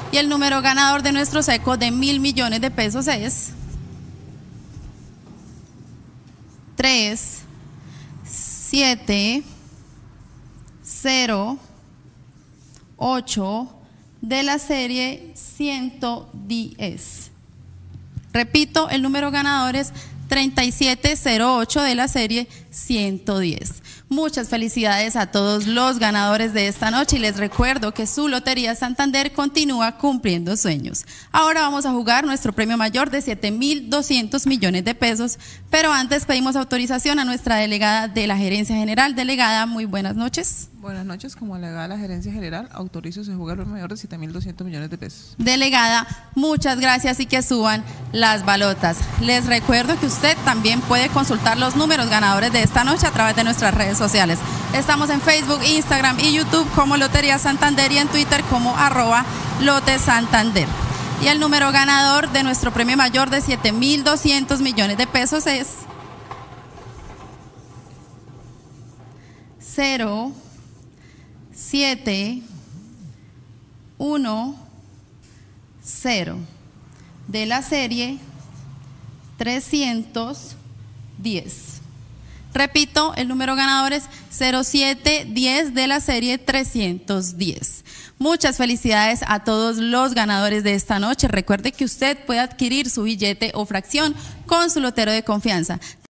Y el número ganador de nuestro seco de 1.000 millones de pesos es 3, 7, 0, 8 de la serie 110. Repito, el número ganador es 3708 de la serie 110. Muchas felicidades a todos los ganadores de esta noche y les recuerdo que su Lotería Santander continúa cumpliendo sueños. Ahora vamos a jugar nuestro premio mayor de 7.200 millones de pesos, pero antes pedimos autorización a nuestra delegada de la Gerencia General. Delegada, muy buenas noches. Buenas noches, como delegada de la Gerencia General, autorizo se jugar el premio mayor de 7.200 millones de pesos. Delegada, muchas gracias y que suban las balotas. Les recuerdo que usted también puede consultar los números ganadores de esta noche a través de nuestras redes sociales. Estamos en Facebook, Instagram y YouTube como Lotería Santander y en Twitter como @LoteSantander. Y el número ganador de nuestro premio mayor de 7.200 millones de pesos es 0, 7, 1, 0 de la serie 310. Repito, el número ganador es 0710 de la serie 310. Muchas felicidades a todos los ganadores de esta noche. Recuerde que usted puede adquirir su billete o fracción con su lotero de confianza.